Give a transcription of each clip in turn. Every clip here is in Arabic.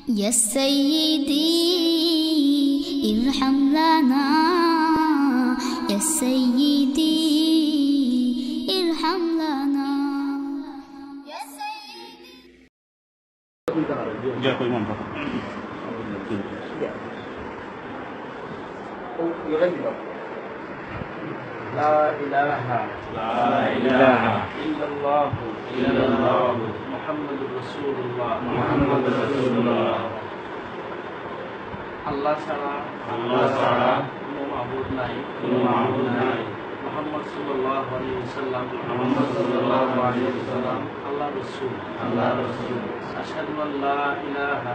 يا سيدي ارحم لنا يا سيدي ارحم لنا يا سيدي. لا إله إلا الله محمد رسول الله আল্লাহ ছাড়া কোনো মাবুদ নাই মুহাম্মদ সাল্লাল্লাহু আলাইহি ওয়াসাল্লাম আল্লাহ রাসূল আশহাদু আল্লা ইলাহা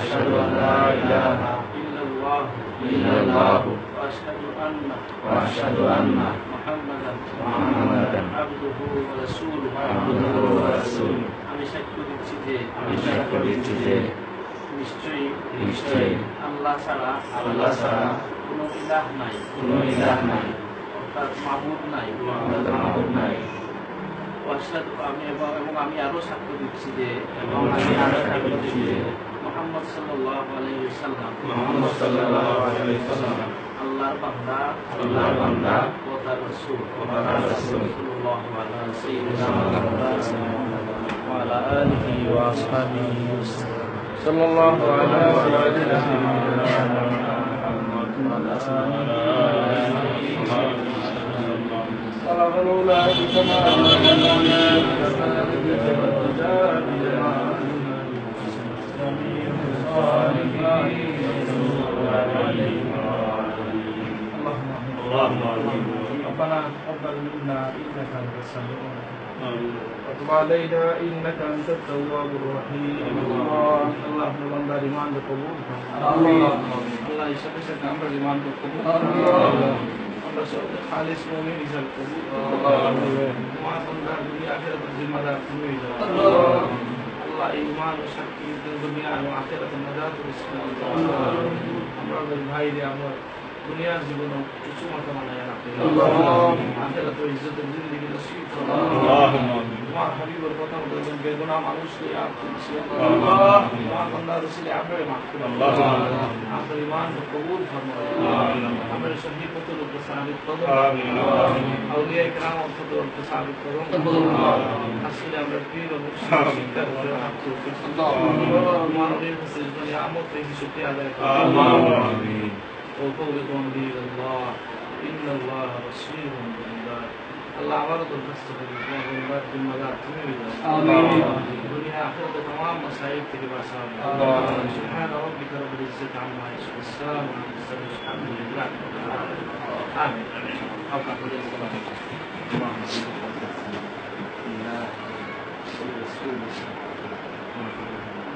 ইল্লাল্লাহ ওয়া আশহাদু আন্না মুহাম্মাদান আবদুহু ওয়া রাসূলুহু। আমি সাক্ষ্য দিচ্ছি যে নিশ্চয়ই আল্লাহ ছাড়া কোনো ইলাহ নাই অর্থাৎ মাবুদ নাই। এবং আমি আরো সাক্ষ্য দিচ্ছি যে মুহাম্মদ সাল্লাল্লাহু আলাইহি ওয়াসাল্লাম আল্লাহর বান্দা ও তার রাসূল সাল্লাল্লাহু আলাইহি ওয়া আলা আলিহি ওয়া আসহাবিহি صلى الله على سيدنا محمد ربنا تقبل منا انك انت السميع وتب علينا انك انت التواب الرحيم. اللهم بندر ایمان کو قبول اللہ عیسیٰ سے ہمارا ایمان کو قبول اللہ سب خالص مومن ازل قبول وہاں بندر دنیا آخرت ذمہ دار تمہیں اللہ ایمان و شکی دنیا و آخرت نجات و رزق আমরা ভাই রে আমার দুনিয়ার জীবন কিছু মত বানায় রাখতে আখিরাত ও ইজ্জতের জিন্দেগি নসিব করো আল্লাহুম্মা তোমার হাবিবের কথা বলবেন বেগুনাহ মানুষকে আপ করছি আল্লাহ তোমার বান্দা রসুল আপনি মাফ করুন আল্লাহ আমাদের ঈমান কবুল ফরমাও আমাদের সহি পথের উপর সাবিত করুন আমিন আউলিয়া کرام পথের উপর সাবিত করুন আসলে আমরা পীর ও মুর্শিদ শিক্ষার উপর হাত তুলছি আল্লাহ মানবীয় ফজিলত আমত থেকে শুকরিয়া আদায় করুন আমিন وقولكم بإذن الله إن الله بصير بالعباد. الله عبارة الفسر الله والبرد المدار تميد الدنيا آخرة تمام مصائب تلباسان. سبحان ربك رب العزة عما يصفون السلام على المرسلين الحمد لله آمين. أوقع قدر الصلاة اللهم صل على سيدنا محمد